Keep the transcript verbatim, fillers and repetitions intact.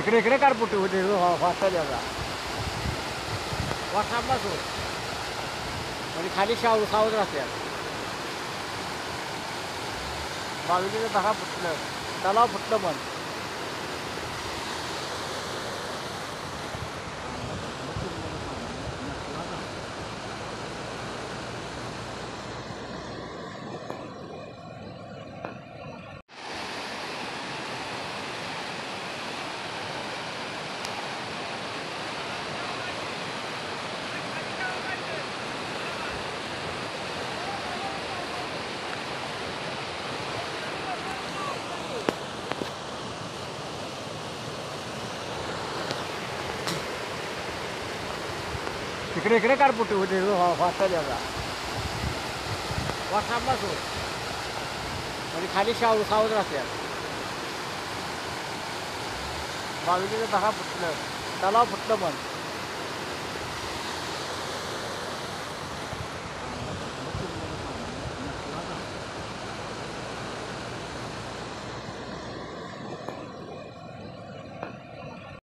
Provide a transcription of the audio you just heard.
इकडे इकडे काढ पुटी होते वाजता द्यायचा वाजता सो म्हणजे खाली शाव सावध राहत्या बावीचं दहा फुटलं तलाव फुटलं पण इकडे इकडे काढ पुटी होते वाजता द्यायचा वाजता सो म्हणजे खाली शाव सावध राहत्या बावीचं दहा फुटलं तलाव फुटलं पण